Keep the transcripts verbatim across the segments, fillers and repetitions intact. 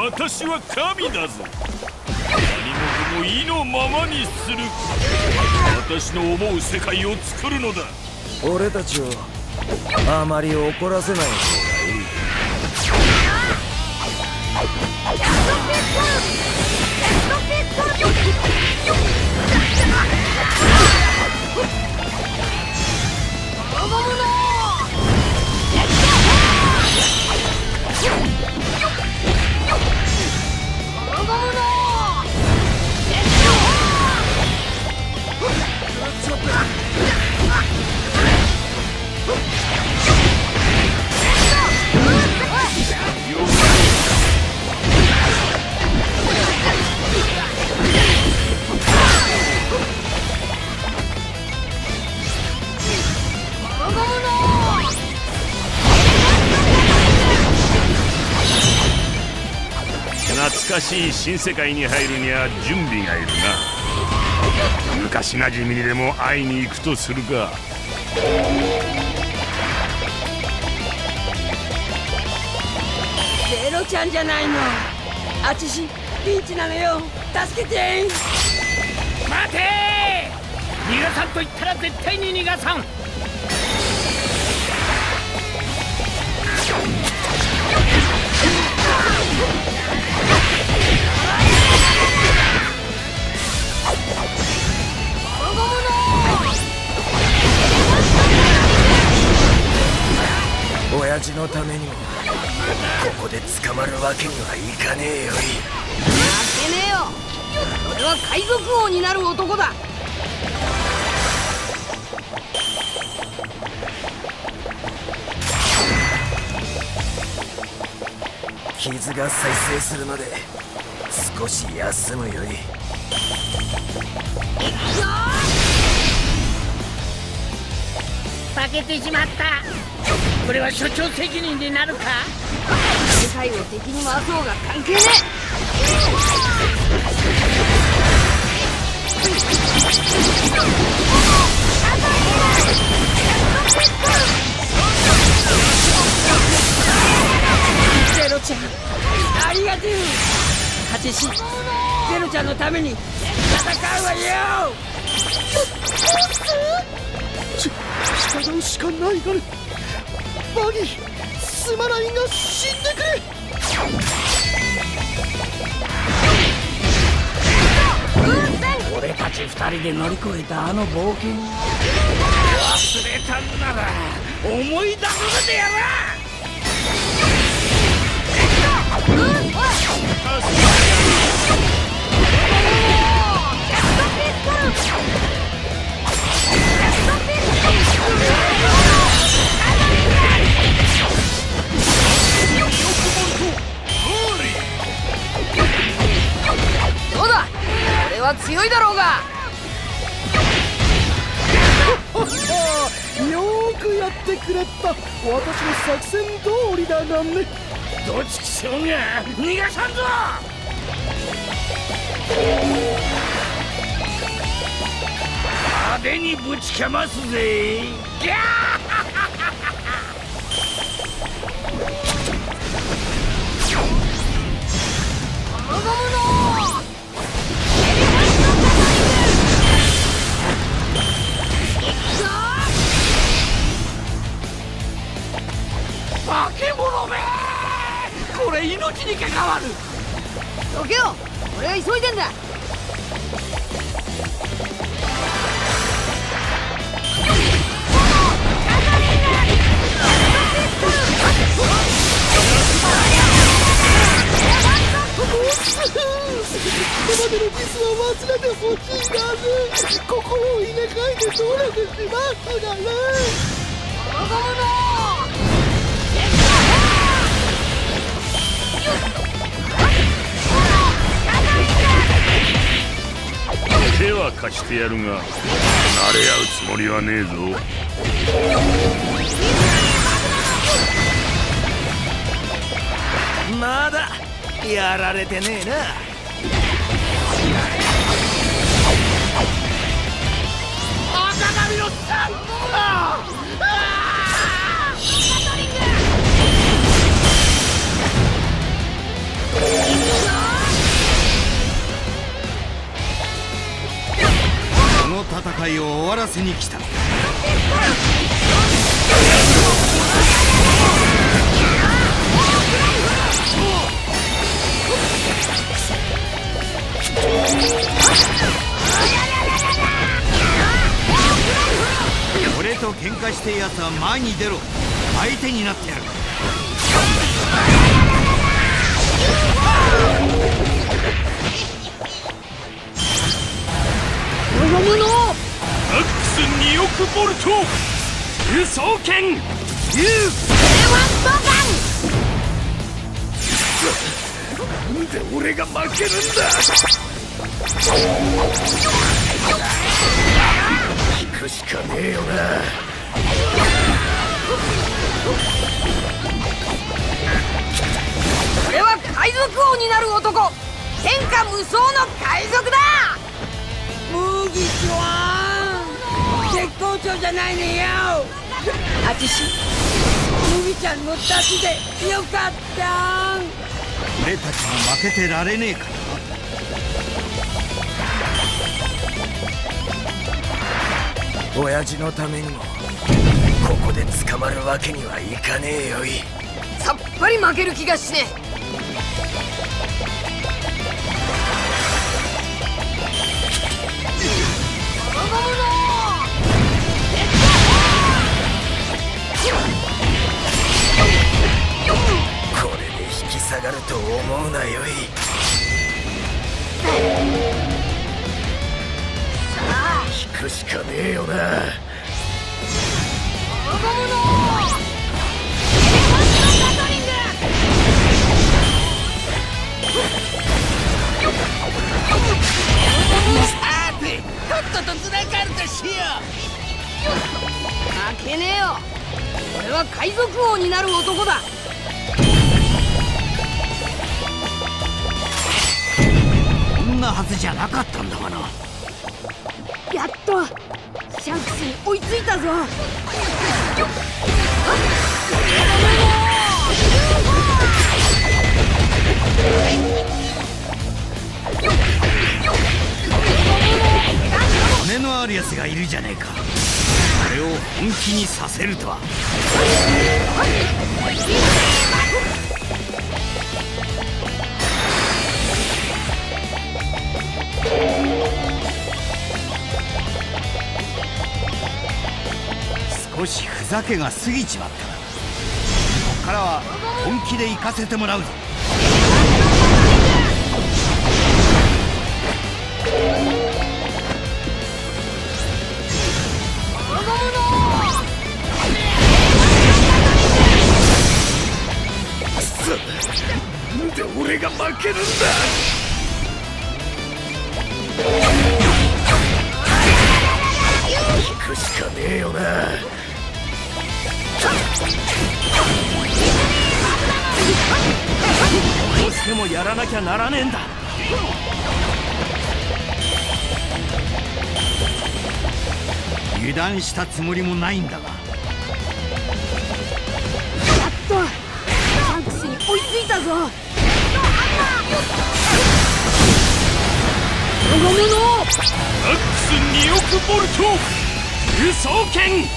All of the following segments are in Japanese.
私は神だぞ。何事も意のままにする。私の思う世界を作るのだ。 俺たちをあまり怒らせない方がいい。 懐かしい新世界に入るには準備がいるな。昔なじみにでも会いに行くとするか。 ゼロちゃんじゃないの。あちしピンチなのよ。助けて。 待てー。逃がさんと言ったら絶対に逃がさん。 親父のためにもここで捕まるわけにはいかねえよい。 負けねえよ。俺は海賊王になる男だ。 傷が再生するまで少し休むよい。 負けてしまった。これは所長責任でなるか。 世界を敵に回そうが関係ねえ。ゼロちゃんありがとう。ハチシゼロちゃんのために戦うわよ。 従うしかないがね。バギーすまないが死んでくれ。 俺たち二人で乗り越えたあの冒険忘れたんなら思い出させてやら。 どうだ俺は強いだろうが。 よーくやってくれた。私の作戦通りだがね。 どっちきしょうが逃がさんぞ。派手にぶちかますぜ。ギャー化け物め。これ命に関わる。 どけよ俺は急いでんだ。 ここまでのミスは忘れてほしいがね。心を入れ替えて努力しますがね。 手は貸してやるが慣れ合うつもりはねえぞ。 まだやられてねえな。 赤髪のさんだ。 界を終わらせに来た。俺と喧嘩してえやつは前に出ろ。相手になってやる。 望むのマックスにおくボルト輸送権ユーなんで俺が負けるんだ。引くしかねえよな。 俺は海賊王になる男、天下無双の海賊だ。麦ちゃん絶好調じゃないねよ。あちし麦ちゃんの出しでよかった。 俺たちも負けてられねえからな。 親父のためにもここで捕まるわけにはいかねえよい。 さっぱり負ける気がしねえ。 これで引き下がると思うなよい。引くしかねえよな。 さてとっととずらかるとしよう。負けねえよ。俺は海賊王になる男だ。 こんなはずじゃなかったんだがな。 やっとシャンクスに追いついたぞ。 骨のあるやつがいるじゃねえか。あれを本気にさせるとは。少しふざけが過ぎちまったな。ここからは本気で行かせてもらうぞ。 なんで俺が負けるんだ。引くしかねえよな。どうしてもやらなきゃならねえんだ。 油断したつもりもないんだが。 やっとシャンクスに追いついたぞ。望むのマックスにおくボルト輸送権ユー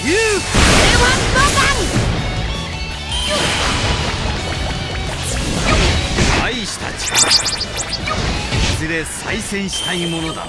大した力、いずれ再戦したいものだな。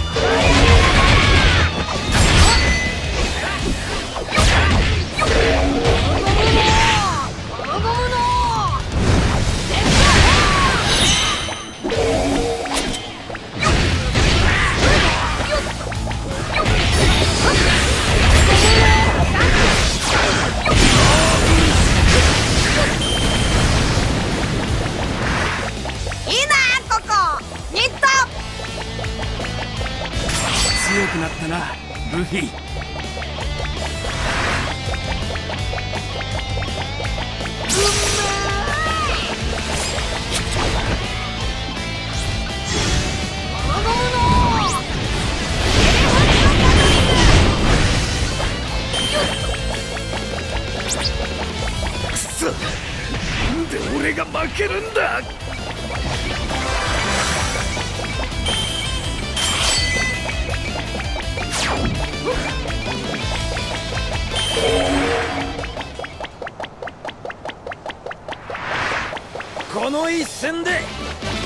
強くなったなルフィ。くそ、なんで俺が負けるんだ。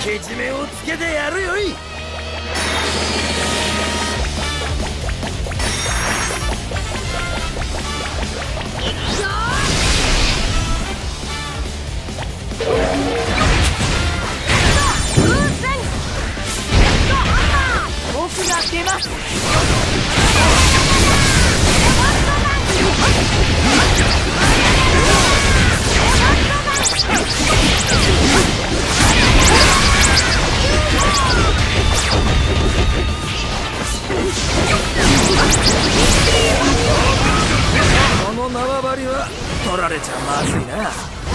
けじめをつけてやるよい。 僕が出ます。 この縄張りは取られちゃまずいな。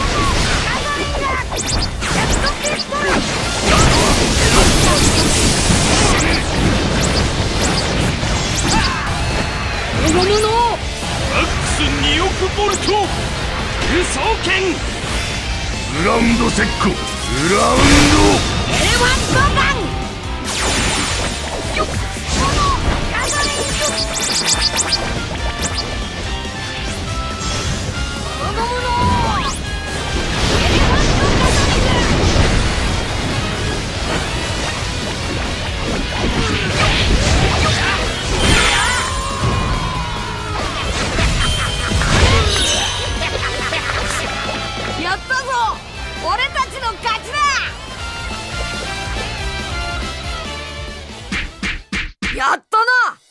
この者をマックスにおくボルト輸送権。 グラウンドセックグラウンドエレファントガン。よっガソリンよっこの者をエレファントガソリン。やったぞ、俺たちの勝ちだ。やったな。